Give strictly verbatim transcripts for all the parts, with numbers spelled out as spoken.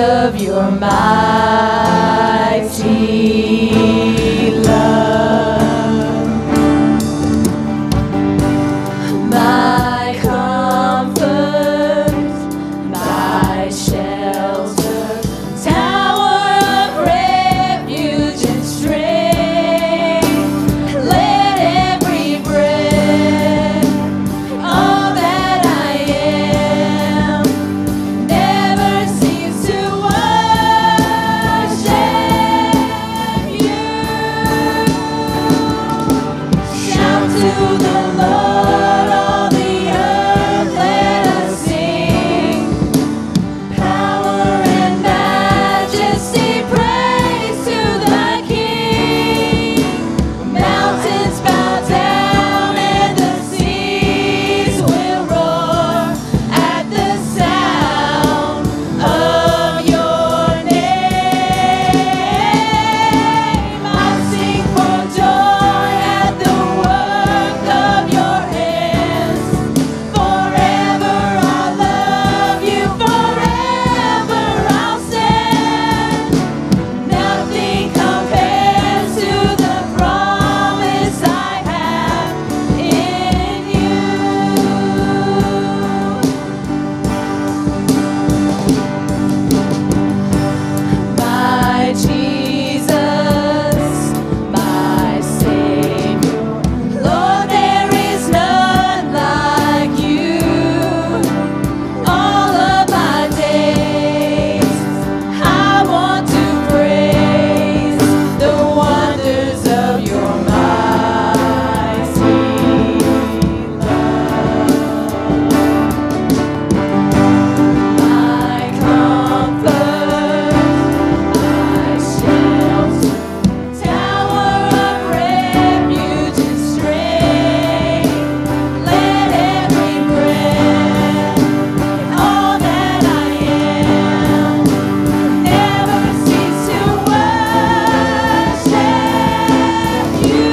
of your mighty love. My comfort, my shelter, tower of refuge and strength. Let every breath, all that I am, never cease to worship you. Shout to the Lord, all the earth, let us sing. Power and majesty, praise to the King. Mountains bow down and the seas will roar at the sound of your name. I sing for joy at the work of your hands. Forever I'll love you, forever I'll stand. Nothing compares to the promise I have in you. My Jesus, my Savior, Lord, there is none like you. All of my days, I want to praise the wonders of your mighty love. My comfort, my shelter, tower of refuge and strength. Let every breath, all that I am, never cease to worship you.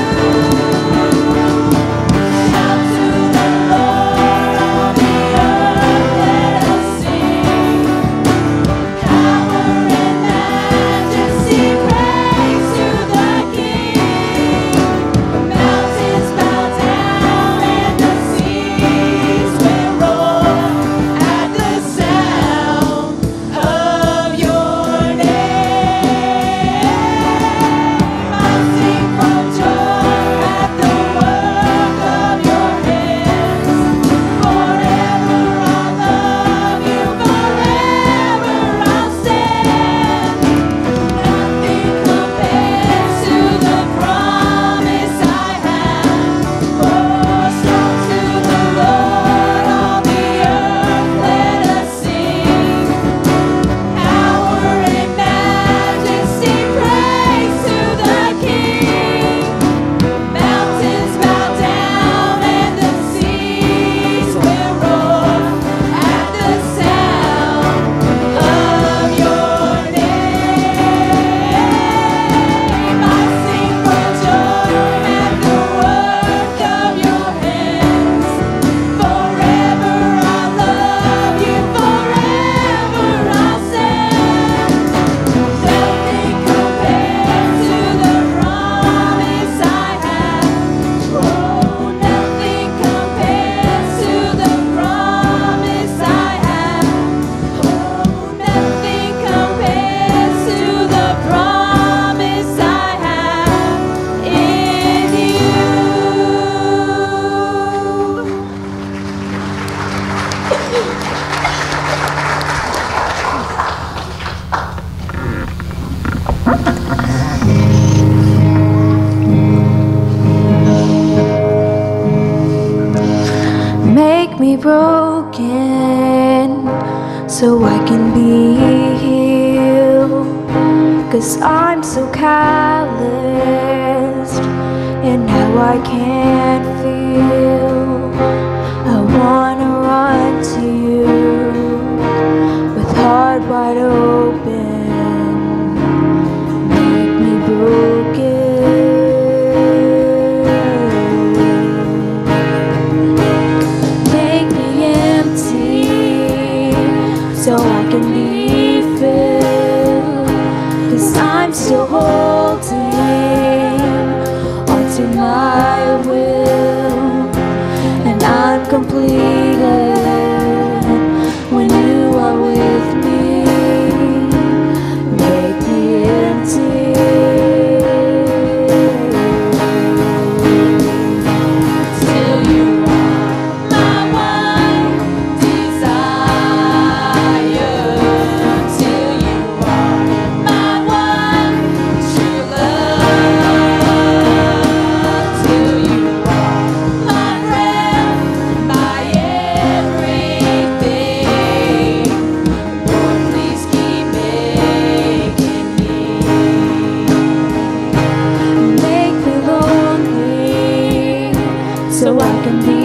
Shout to the Lord, all the earth, let us sing. Power and majesty, praise to the King. Mountains bow down and the seas will roar at the sound of your name. I sing for joy at the work of your hands. Forever I'll love you, forever I'll stand. Nothing compares to the promise I have. Oh, shout to the Lord, all the earth, let us sing. Power and majesty, praise to the King. Mountains bow down and the seas will roar at the sound of your name. I sing for joy at the work of your hands. Forever I'll love you, forever I'll stand. Nothing compares to the promise I have. Oh, nothing compares to the promise I have. Oh, nothing compares to the promise I have in you. Make me broken so I can be healed. 'Cause I'm so calloused and now I can't feel. I wanna run to you with heart wide open. Make me broken. Make me empty so I can be filled. so I can be